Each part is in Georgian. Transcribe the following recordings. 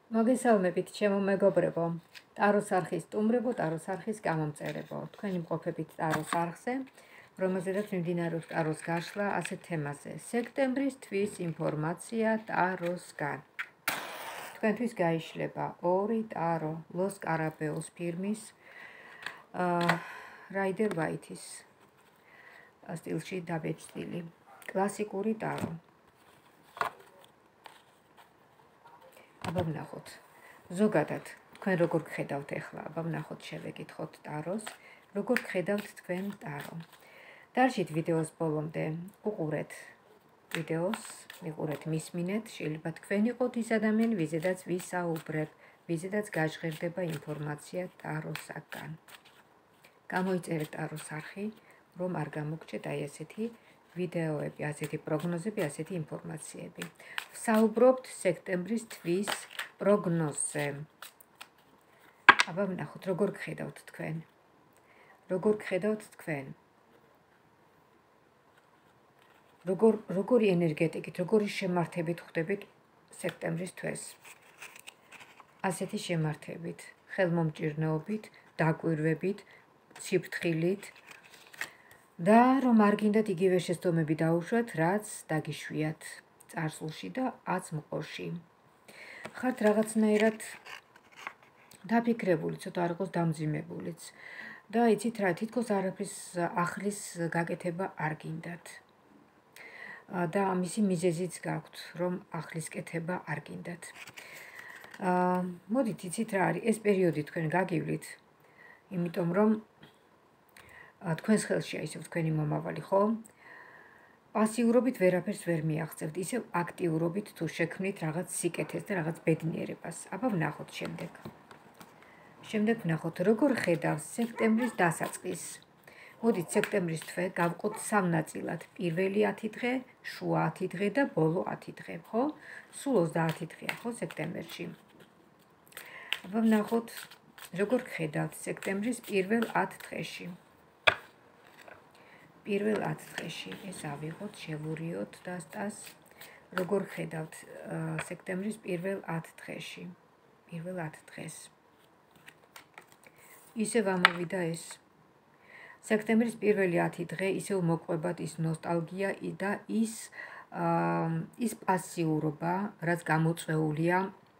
მოგესალმებით, ჩემო მეგობრებო. ტაროს არხის სტუმრებო, ტაროს არხის გამომწერებო. თქვენი მყოფებით ტაროს არხზე, რომელზედაც მიმდინარეობს ტაროს გაშლა ასეთ თემაზე. სექტემბრის თვის ინფორმაცია ტაროსგან. თქვენთვის გაიშლება 2 ტარო ლოს კარაბეოს ფირმის რაიდერ ვაითის სტილში დაბეჭდილი კლასიკური ტარო. აბა ვნახოთ. ზოგადად, თქვენ როგორ გხედავთ ახლა? აბა ვნახოთ, შევეკითხოთ ტაროს, როგორ გხედავთ თქვენ ტარო. დარჩით ვიდეოს ბოლომდე, უყურეთ ვიდეოს, მიყურეთ, მისმინეთ, შეიძლება თქვენ იყოთ ის ადამიანი, ვიზედაც ვისაუბრებ, ვიზედაც გაჟღერდება ინფორმაცია ტაროსაგან. გამოიწერეთ ტაროს არხი, რომ არ გამოგჭეთ აი ასეთი ვიდეოები, ასეთი პროგნოზები, ასეთი ინფორმაციები. ვსაუბრობთ სექტემბრის თვის პროგნოზზე. აბა ვნახოთ, როგორ გხედავთ თქვენ? როგორ გხედავთ თქვენ? როგორი ენერგეტიკით, როგორი შემართებით ხვდებით სექტემბრის თვეს? ასეთი შემართებით, ხელმომჭირნეობით, დაკვირვებით, სიფრთხილით და რომ არ გინდათ იგივე შეცდომები დაუშვათ, რაც დაგიშვიათ წარსულში და აწმყოში. ხართ რაღაცნაირად დაფიქრებული, ცოტა არ იყოს დამძიმებულიც და იცით რა, თითქოს არაფრის ახლის გაკეთება არ გინდათ. და ამისი მიზეზიც გაქვთ, რომ ახლის კეთება არ გინდათ. მოდით, იცით რა არის, ეს პერიოდი თქვენ გაგივლით, იმიტომ რომ თქვენს ხელშია ისევ თქვენი მომავალი, ხო? პასიურობით ვერაფერს ვერ მიაღწევთ, ისევ აქტიურობით თუ შექმნით რაღაც სიკეთეს და რაღაც ბედნიერებას. აბა ვნახოთ შემდეგ. შემდეგ ვნახოთ, როგორ ხედავს სექტემბრის დასაწყისს. მოდით, სექტემბრის თვე გავყოთ 3 ნაწილად. პირველი 10 დღე, შუა 10 დღე და ბოლო 10 დღე, ხო? სულ 30 დღეა, ხო, სექტემბერში. აბა ვნახოთ, როგორ ხედავთ სექტემბრის პირველ 10 დღეში. პირველ 10 დღეში ეს ავიღოთ, შევურიოთ დასტას. როგორ ხედავთ სექტემბრის პირველ 10 დღეში. პირველ 10 დღეს. ისევ ამოვიდა ეს. სექტემბრის პირველი 10 დღე ისევ მოყვებათ ის ნოსტალგია და ის პასიურობა, რაც გამოწვეულია,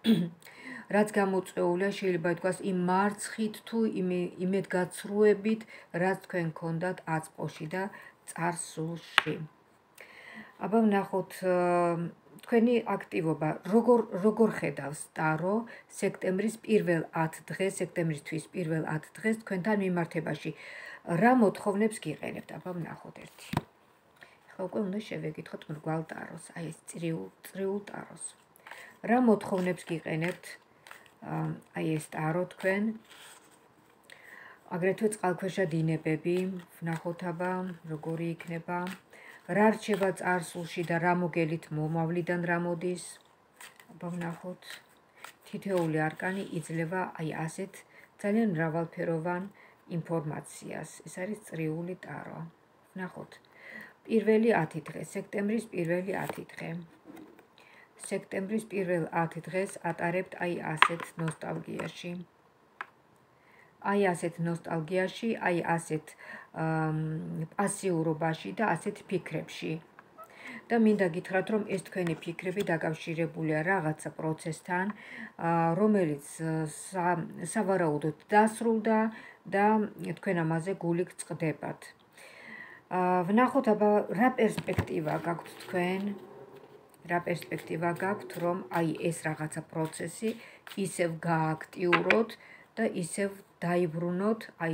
შეიძლება ითქვას იმ მარცხით თუ იმედგაცრუებით, რაც თქვენ გქონდათ აწმყოში და წარსულში. აბა ვნახოთ თქვენი აქტივობა, როგორ ხედავს ტარო სექტემბრის პირველ 10 დღეს, სექტემბრის თვის პირველ 10 დღეს თქვენთან მიმართებაში. რა მოთხოვნებს გიყენებთ? აბა ვნახოთ ერთი. ახლა უკვე უნდა შევეკითხოთ მრგვალ ტაროს, აი ეს წრიულ ტაროს. რა მოთხოვნებს გიყენებთ? აი ეს ტარო თქვენ. აგრეთვე წყალქვეშა დინებები, ვნახოთ აბა როგორი იქნება. რა რჩება წარსულში და რა მოგელით მომავლიდან რა მოდის? აბა ვნახოთ. თითოეული არკანი იძლევა აი ასეთ ძალიან მრავალფეროვან ინფორმაციას. ეს არის წრიული ტარო. ვნახოთ. პირველი 10 დღე, სექტემბრის პირველი 10 დღე. სექტემბრის პირველ 10 დღეს ატარებთ აი ასეთ ნოსტალგიაში. აი ასეთ ნოსტალგიაში, აი ასეთ პასიურობაში და ასეთ ფიქრებში. და მინდა გითხრათ, რომ ეს თქვენი ფიქრები დაკავშირებულია რაღაცა პროცესთან, რომელიც სავარაუდოდ დასრულდა და თქვენ ამაზე გულით წყდებათ. ვნახოთ აბა რა პერსპექტივა გაქვთ თქვენ? რა პერსპექტივა გაქვთ, რომ აი ეს რაღაცა პროცესი ისევ გააქტიუროთ და ისევ დაიბრუნოთ აი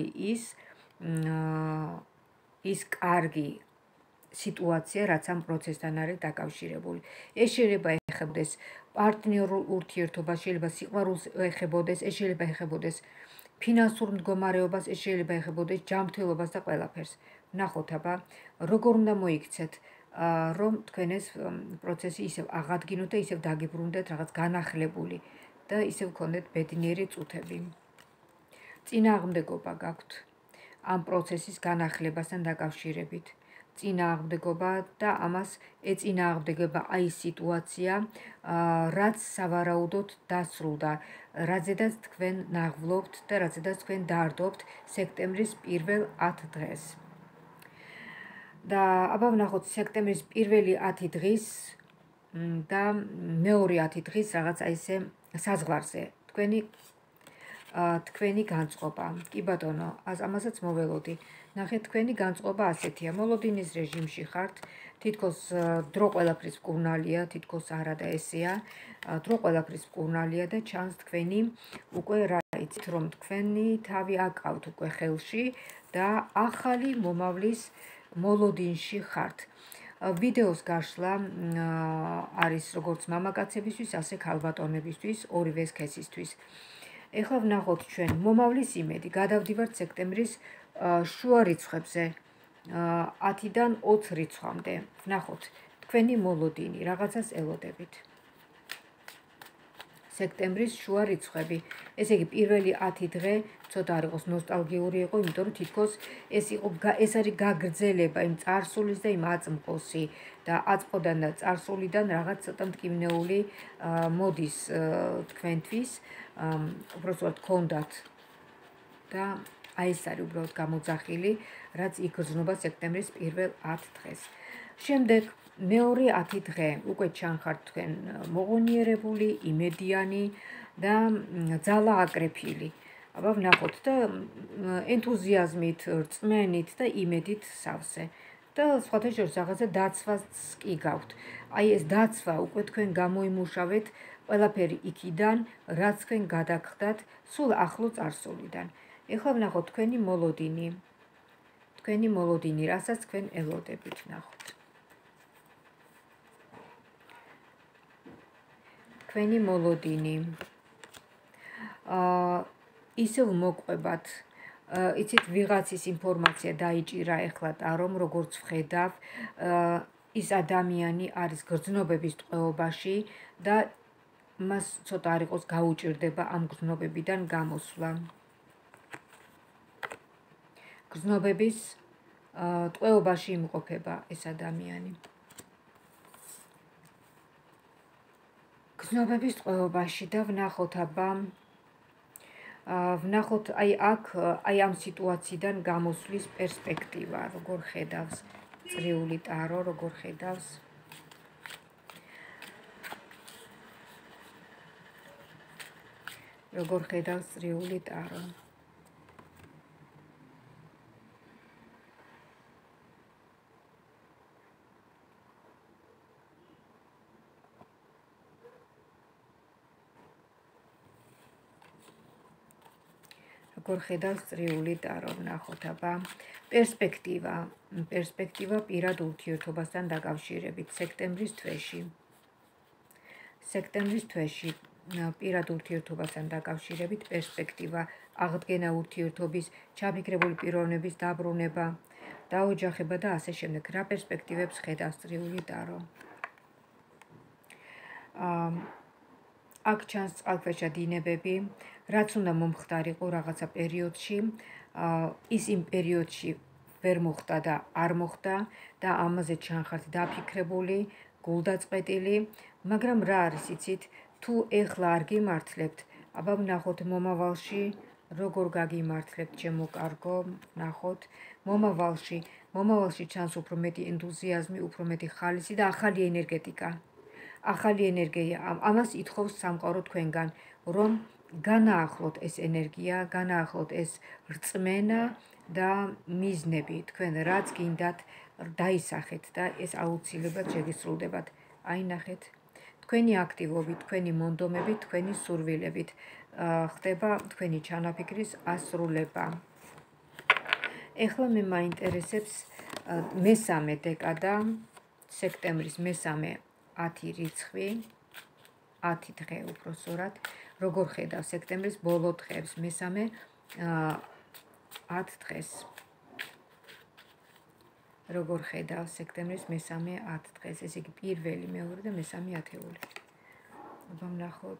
ის კარგი სიტუაცია, რაც ამ პროცესთან არის დაკავშირებული. ეს შეიძლება ეხებოდეს პარტნიორულ ურთიერთობას, შეიძლება სიყვარულს ეხებოდეს, ეს შეიძლება ეხებოდეს ფინანსურ მდგომარეობას, ეს შეიძლება ეხებოდეს ჯანმრთელობას და ყველაფერს. ვნახოთ აბა, როგორ უნდა მოიქცეთ, რომ თქვენ ეს პროცესი ისევ აღადგინოთ და ისევ დაგიბრუნდეთ რაღაც განახლებული და ისევ გქონდეთ ბედნიერი წუთები. წინააღმდეგობა გაქვთ ამ პროცესის განახლებასთან დაკავშირებით. წინააღმდეგობა და ამას ეწინააღმდეგება აი სიტუაცია, რაც სავარაუდოდ დასრულდა, რაზედაც თქვენ ნაღვლობთ და რაზედაც თქვენ დაარდობთ სექტემბრის პირველ 10 დღეს. და აბა ვნახოთ სექტემბრის პირველი 10 დღის და მეორე 10 დღის რაღაც აი ესე საზღვარზე თქვენი განწყობა. კი ბატონო, ამასაც მოველოდი. ნახეთ, თქვენი განწყობა ასეთია. მოლოდინის რეჟიმში ხართ, თითქოს დრო ყველაფრის მკურნალია, თითქოს არა და ესეა. დრო ყველაფრის მკურნალია და ჩანს თქვენი უკვე რა იცით, რომ თქვენი თავი აკავთ უკვე ხელში და ახალი მომავლის მოლოდინში ხართ. ვიდეოს გაშლა არის როგორც მამაკაცებისთვის, ასე ქალბატონებისთვის, ორივე სქესისთვის. ეხლა ვნახოთ ჩვენ მომავლის იმედი. გადავდივართ სექტემბრის შუა რიცხვებზე, 10-დან 20 რიცხვამდე. ვნახოთ თქვენი მოლოდინი, რაღაცას ელოდებით. სექტემბრის შუა რიცხვები. ესე იგი, პირველი 10 დღე ცოტა არ იყოს ნოსტალგიური იყო, იმიტომ რომ თითქოს ეს არის გაგრძელება იმ წარსულის და იმ აწმყოსი და აწმყოდან და წარსულიდან რაღაც ცოტა მტკივნეული მოდის თქვენთვის, უბრალოდ გქონდათ და აი ეს არის უბრალოდ გამოძახილი, რაც იგრძნობა სექტემბრის პირველ 10 დღეს. შემდეგ მეორე 10 დღე უკვე ჩანხართ თქვენ მოღონიერებული, იმედიანი და ძალა აკრეფილი. აბა ვნახოთ და ენთუზიაზმით, რწმენით და იმედით სავსე. და სხვათა შორის რაღაცა დაცვას კი გაქვთ. აი ეს დაცვა უკვე თქვენ გამოიმუშავეთ ყველაფერი იქიდან, რაც თქვენ გადაგხდათ სულ ახლო წარსულიდან. ეხლა ვნახოთ თქვენი მოლოდინი. თქვენი მოლოდინი, რასაც თქვენ ელოდებით, ვნახოთ. თქვენი მოლოდინი. ისევ მოყვებათ. იცით, ვიღაცის ინფორმაცია დაიჭირა ეხლა ტარომ, როგორც ვხედავ, ის ადამიანი არის გრძნობების ტყვეობაში და მას ცოტა არ იყოს გაუჭირდება ამ გრძნობებიდან გამოსვლა. გრძნობების ტყვეობაში იმყოფება ეს ადამიანი. გრძნობების ტყვეობაში და ვნახოთ აბა ვნახოთ აი აქ აი ამ სიტუაციიდან გამოსვლის პერსპექტივა, როგორ ხედავს წრიული ტარო, როგორ ხედავს. როგორ ხედავს წრიული ტარო. როგორ ხედავს წრიული ტარო, ვნახოთ აბა პერსპექტივა პირად ურთიერთობასთან დაკავშირებით სექტემბრის თვეში. სექტემბრის თვეში პირად ურთიერთობასთან დაკავშირებით პერსპექტივა, აღდგენა ურთიერთობის, ჩაფიქრებული პიროვნების დაბრუნება, დაოჯახება და ასე შემდეგ. რა პერსპექტივებს ხედავს წრიული ტარო? აქ ჩანს წყალქვეშა დინებები, რაც უნდა მომხდარიყო რაღაცა პერიოდში, ის იმ პერიოდში ვერ მოხდა და არ მოხდა და ამაზე ჩანხართ დაფიქრებული, გულდაწყვეტილი, მაგრამ რა არის იცით, თუ ეხლა არ გიმართლებთ, აბა ვნახოთ მომავალში როგორ გაგიმართლებთ, ჩემო კარგო, ვნახოთ მომავალში ჩანს უფრო მეტი ენთუზიაზმი, უფრო მეტი ხალისი და ახალი ენერგეტიკა. ახალი ენერგია, ამას ითხოვს სამყარო თქვენგან, რომ განაახლოთ ეს ენერგია, განაახლოთ ეს რწმენა და მიზნები, თქვენ რაც გინდათ დაისახეთ და ეს აუცილებლად შეგისრულდებათ. აი ნახეთ, თქვენი აქტივობით, თქვენი მონდომებით, თქვენი სურვილებით ხდება თქვენი ჩანაფიქრის ასრულება. ეხლა მე მაინტერესებს მესამე დეკადა, სექტემბრის მესამე 10 რიცხვი, 10 დღე უпроსორად, როგორ ხედავს სექტემბრის ბოლო დღეს, მესამე 10 დღეს. როგორ ხედავს სექტემბრის მესამე 10 დღეს, ესე იგი პირველი, მეორე და მესამე ათეული. აბა ვნახოთ.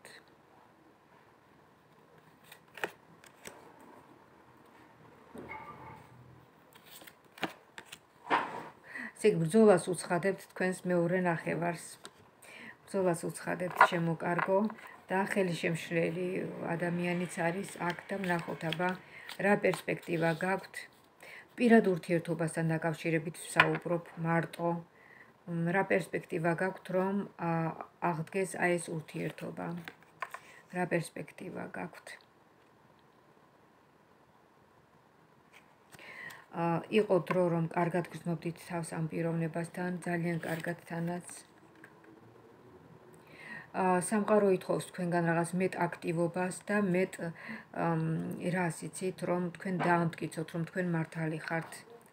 იქ ბრძოლას უცხადებთ თქვენს მეორე ნახევარს. ბრძოლას უცხადებთ შემოკარგო და ხელშემშლელი ადამიანიც არის აქ და ვნახოთ აბა რა პერსპექტივა გაქვთ. პირად ურთიერთობასთან დაკავშირებით ვსაუბრობ მარტო. რა პერსპექტივა გაქვთ რომ აღდგეს ეს ურთიერთობა. რა პერსპექტივა გაქვთ. იყო დრო რომ კარგად გრძნობდით თავს ამ პიროვნებასთან, ძალიან კარგად თანაც. სამყარო ითხოვს თქვენგან რაღაც მეტ აქტივობას და მეტ რას იცით, რომ თქვენ დაამტკიცოთ, რომ თქვენ მართალი ხართ.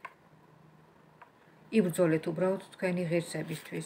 იბრძოლეთ უბრალოდ თქვენი ღირსებისთვის.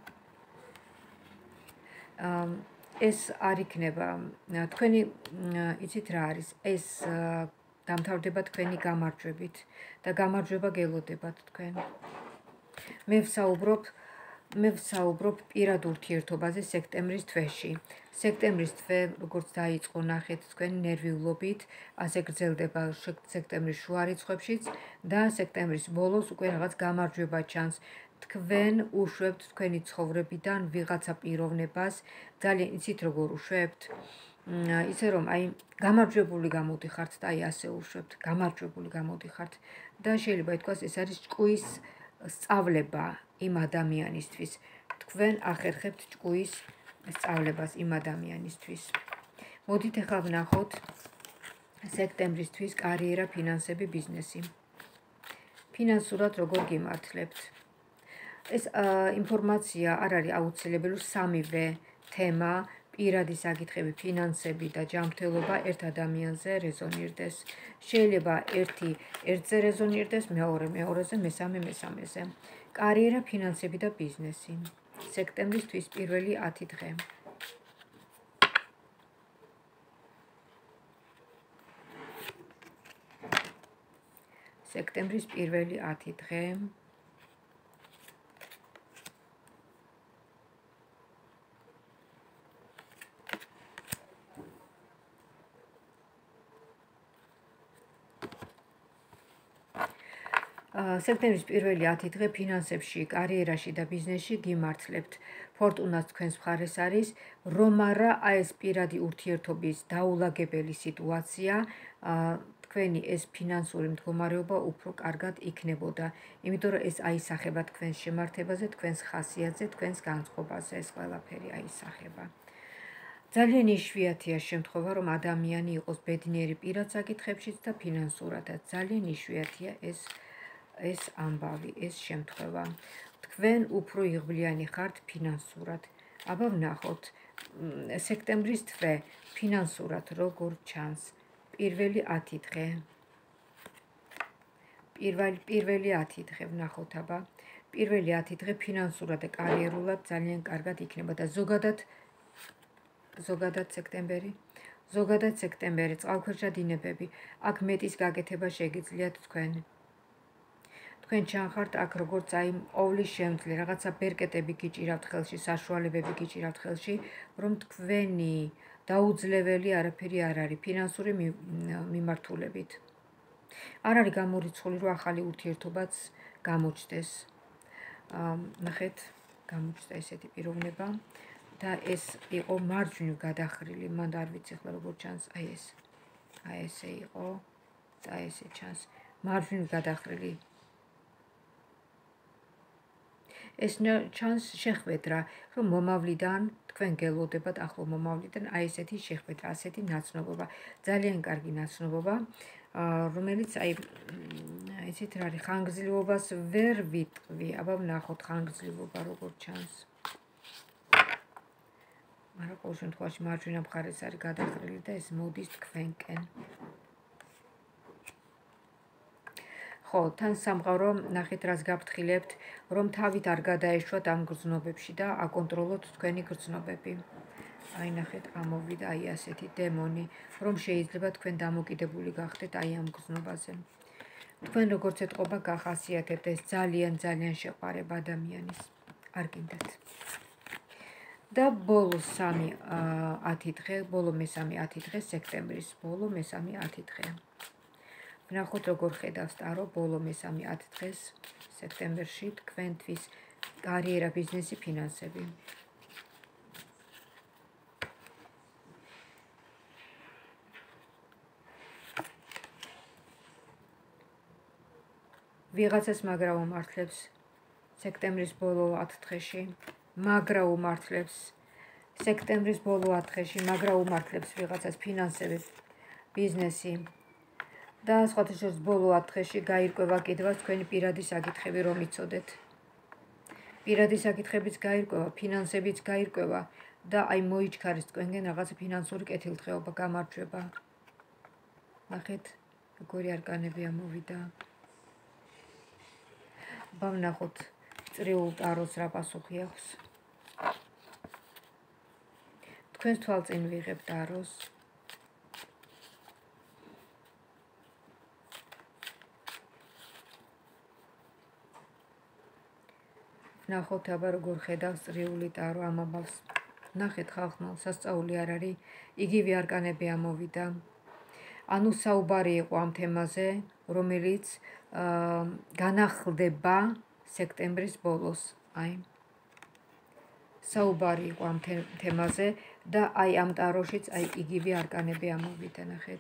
ეს არ იქნება თქვენი, იცით რა არის, ეს დამთავრდება თქვენი გამარჯვებით და გამარჯვება გელოდებათ თქვენ. მე ვსაუბრობ პირად ურთიერთობაზე სექტემბრის თვეში. სექტემბრის თვე, როგორც დაიწყო, ნახეთ თქვენი ნერვიულობით, ასე გრძელდება სექტემბრის შუა რიცხვებშიც და სექტემბრის ბოლოს უკვე რაღაც გამარჯვება ჩანს. თქვენ უშვებთ თქვენი ცხოვრებიდან ვიღაცა პიროვნებას, ძალიან იცით როგორ უშვებთ? ისე რომ აი გამარჯვებული გამოდიხართ და აი ასე უშვებთ, გამარჯვებული გამოდიხართ და შეიძლება ითქვას ეს არის ჭკუის სწავლება იმ ადამიანისთვის. თქვენ ახერხებთ ჭკუის სწავლებას იმ ადამიანისთვის. მოდით ახლა ვნახოთ სექტემბრისთვის კარიერა, ფინანსები, ბიზნესი. ფინანსურად როგორ გიმართლებთ? ეს ინფორმაცია არ არის აუცილებელი, სამივე თემა, პირადი საკითხები, ფინანსები და ჯანმრთელობა ერთ ადამიანზე რეზონირდეს. შეიძლება ერთი ერთზე რეზონირდეს, მეორე მეორეზე, მესამე მესამეზე. კარიერა, ფინანსები და ბიზნესი. სექტემბრის თვის პირველი 10 დღე. სექტემბრის პირველი 10 დღე. სექტემბრის პირველი 10 დღე ფინანსებში, კარიერაში და ბიზნესში გიმართლებთ. ფორტუნას თქვენს მხარეს არის, რომ არა ეს პირადი ურთიერთობის დაულაგებელი სიტუაცია, თქვენი ეს ფინანსური მდგომარეობა უფრო კარგად იქნებოდა. იმიტომ რომ ეს აისახება თქვენს შემართებაზე, თქვენს ხასიათზე, თქვენს განწყობაზე, ეს ყველაფერი აისახება. ძალიან იშვიათია შემთხვევა, რომ ადამიანი იყოს ბედნიერი პირად საკითხებშიც და ფინანსურადაც. ძალიან იშვიათია ეს ამბავი, ეს შემთხვევა. თქვენ უფრო იღბლიანი ხართ ფინანსურად. აბა ვნახოთ, სექტემბრის თვე ფინანსურად როგორ ჩანს. პირველი 10 დღე. პირველი 10 დღე ვნახოთ აბა. პირველი 10 დღე ფინანსურად და კარიერულად ძალიან კარგად იქნება და ზოგადად სექტემბერი, წყალქვეშა დინებები. აქ მეტის გაკეთება შეგიძლიათ თქვენ. თქვენ ჩანხართ აქ როგორც აი ყოვლის შემძლე რაღაცა ბერკეტები გიჭირავთ ხელში, საშუალებები გიჭირავთ ხელში, რომ თქვენი დაუძლეველი არაფერი არ არის ფინანსური მიმართულებით. არ არის გამორიცხული, რომ ახალი ურთიერთობაც გამოჩნდეს. ნახეთ, გამოჩნდა ესეთი პიროვნება და ეს იყო მარჯვნივ გადახრილი, მან არ ვიცი ახლა როგორ ჩანს, აი ესე იყო და ესე ჩანს, მარჯვნივ გადახრილი. ეს ჩანს შეხვედრა, რომ მომავლიდან თქვენ გელოდებათ ახლო მომავლიდან აი ესეთი შეხვედრა, ასეთი ნაცნობობა, ძალიან კარგი ნაცნობობა, რომელიც აი იცით რა არის, ხანგრძლივობას ვერ ვიტყვი, აბა ვნახოთ ხანგრძლივობა როგორ ჩანს. მაგრამ ყოველ შემთხვევაში მარჯვენა მხარეს არის გადახრილი და ეს მოდის თქვენკენ. ხო, თან სამყარო ნახეთ რას გაფრთხილებთ, რომ თავით არ გადაეშვათ ამ გრძნობებში და აკონტროლოთ თქვენი გრძნობები. აი ნახეთ, ამოვიდა აი ასეთი დემონი, რომ შეიძლება თქვენ დამოკიდებული გახდეთ აი ამ გრძნობაზე. თქვენ როგორც ეთყობა გახასიათებთ, ეს ძალიან შეყვარება ადამიანის. არ გინდათ. და ბოლო მესამე 10 დღე, სექტემბრის ბოლო მესამე 10 დღე. ვნახოთ როგორ ხედავს ტარო ბოლო მესამე 10 დღეს სექტემბერში თქვენთვის კარიერა, ბიზნესი, ფინანსები. ვიღაცას მაგრა უმართლებს სექტემბრის ბოლო 10 დღეში, მაგრა უმართლებს სექტემბრის ბოლო 10 დღეში, მაგრა უმართლებს ვიღაცას ფინანსები, ბიზნესი და სხვათა შორის ბოლო 10 დღეში გაირკვევა კიდევაც თქვენი პირადი საკითხები რომ იცოდეთ. პირადი საკითხებიც გაირკვევა, ფინანსებიც გაირკვევა და აი მოიჩქარის თქვენგან რაღაცა ფინანსური კეთილდღეობა გამარჯვება. ნახეთ, როგორი არკანები ამოვიდა. ვნახოთ წრიულ ტაროს რა პასუხი აქვს. თქვენს თვალწინ ვიღებ ტაროს. ვნახოთ აბა როგორ ხედავს წრიული ტარო ამ ამბავს. ნახეთ ხალხო, სასწაული არ არის, იგივე არკანები ამოვიდა. ანუ საუბარი იყო ამ თემაზე, რომელიც განახლდება სექტემბრის ბოლოს. აი საუბარი იყო ამ თემაზე და აი ამ ტაროშიც აი იგივე არკანები ამოვიდა, ნახეთ.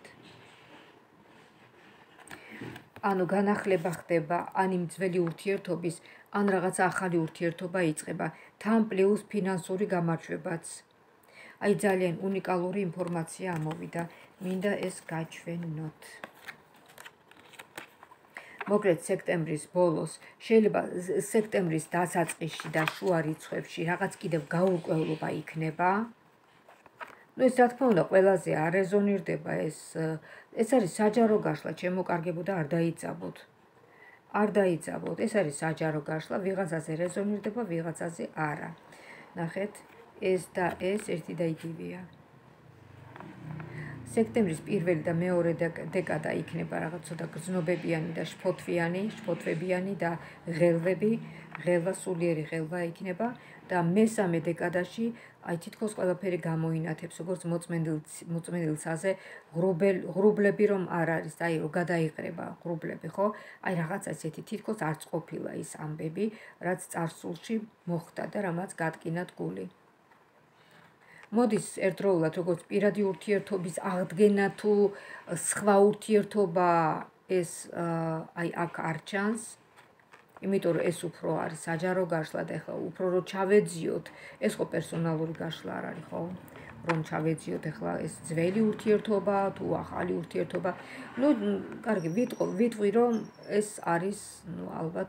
ანუ განახლება ხდება ან იმ ძველი ურთიერთობის, ან რაღაც ახალი ურთიერთობა იწყება, თან პლუს ფინანსური გამარჯვებაც. აი ძალიან უნიკალური ინფორმაცია ამოვიდა, მინდა ეს გაჩვენოთ. მოკლედ სექტემბრის ბოლოს, შეიძლება სექტემბრის დასაწყისში და შუა რიცხვებში რაღაც კიდევ გაურკვევლობა იქნება. ეს რა თქმა უნდა ყველაზე არ რეზონირდება ეს არის საჯარო გაშლა, ჩემოკარგებო და არ დაიძაბოთ. არ დაიძაბოთ, ეს არის საჯარო გაშლა, ვიღაცაზე რეზონირდება, ვიღაცაზე არა. ნახეთ, ეს და ეს ერთი და იგივეა. სექტემბრის პირველი და მეორე დეკადა იქნება რაღაც ცოტა გრძნობებიანი და შფოთვებიანი და ღელვა, სულიერი ღელვა იქნება და მესამე დეკადაში აი თითქოს ყველაფერი გამოინათებს, როგორც მოწმენდილცაზე ღრუბლები რომ არ არის, აი რომ გადაიყრება ღრუბლები, ხო? აი რაღაცა ესეთი თითქოს არც ყოფილა ის ამბები, რაც წარსულში მოხდა და რამაც გატკინათ გული. მოდის ერთდროულად როგორც პირადი ურთიერთობის აღდგენა თუ სხვა ურთიერთობა ეს აი აქ არ ჩანს, იმიტომ რომ ეს უფრო არის საჯარო გაშლა და ეხლა უფრო რომ ჩავეძიოთ, ეს ხო პერსონალური გაშლა არ არის, ხო? რომ ჩავეძიოთ ეხლა ეს ძველი ურთიერთობა თუ ახალი ურთიერთობა. ნუ კარგი, ვიტყვი რომ ეს არის, ნუ ალბათ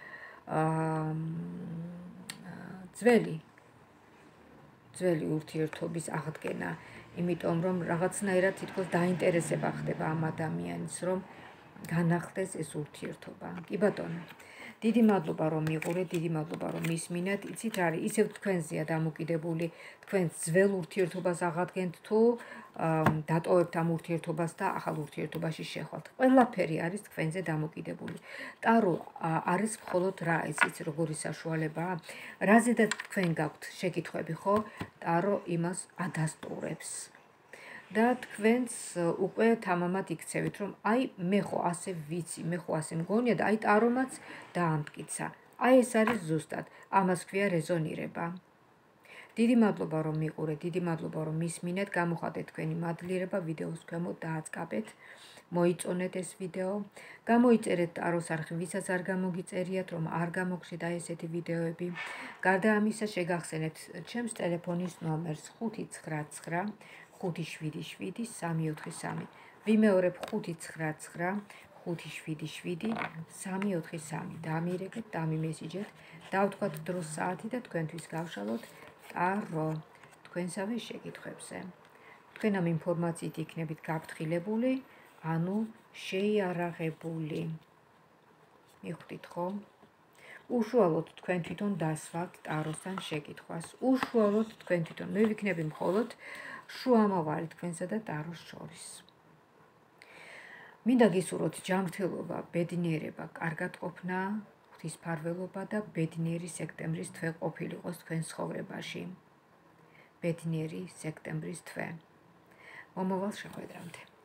ძველი ურთიერთობის აღდგენა, იმიტომ რომ რაღაცნაირად თითქოს დაინტერესება ხდება ამ ადამიანის, რომ განახლდეს ეს ურთიერთობა. კი ბატონო, დიდი მადლობა რომ მიყურეთ, დიდი მადლობა რომ მისმინეთ. იცით რა არის, ისევ თქვენზეა დამოკიდებული, თქვენ ძველ ურთიერთობას აღადგენთ თუ დატოვებთ ამ ურთიერთობას და ახალ ურთიერთობაში შეხვალთ. ყველაფერი არის თქვენზე დამოკიდებული. ტარო არის მხოლოდ რა, იცით როგორი საშუალებაა? რაზედაც თქვენ გაქვთ შეკითხვები, ხო? ტარო იმას ადასტურებს. და თქვენს უკვე თამამად იქცევით, რომ აი მე ხო ასე ვიცი, მე ხო ასე მგონია და აი ტარომაც დაამტკიცა. აი ეს არის ზუსტად, ამას ქვია რეზონირება. დიდი მადლობა რომ მიყურეთ, დიდი მადლობა რომ მისმინეთ, გამოხატეთ თქვენი მადლიერება ვიდეოს ქვემოთ დააწყაბეთ, მოიწონეთ ეს ვიდეო, გამოიწერეთ ტაროს არხი, ვისაც არ გამოგიწერიათ, რომ არ გამოგხსნით აი ესეთი ვიდეოები. გარდა ამისა შეგახსენებთ ჩემს ტელეფონის ნომერს 599 577 343. ვიმეორებ 599 577 343. დამირეკეთ, დამიმესიჯეთ, დავთქვათ დროს საათი და თქვენთვის გავშალოთ ტარო თქვენსავე შეკითხვებზე. თქვენ ამ ინფორმაციით იქნებით გაფრთხილებული, ანუ შეიარაღებული. მიხვდით ხო? უშუალოდ თქვენ თვითონ დასვათ ტაროსთან შეკითხვას. უშუალოდ თქვენ თვითონ. მე ვიქნები მხოლოდ შუამავალი თქვენსა და ტაროს შორის. მინდა გისურვოთ ჯანმრთელობა, ბედნიერება, კარგად ყოფნა, ღვთისმფარველობა და ბედნიერი სექტემბრის თვე ყოფილიყოს თქვენ ცხოვრებაში. ბედნიერი სექტემბრის თვე. მომავალ შეხვედრამდე.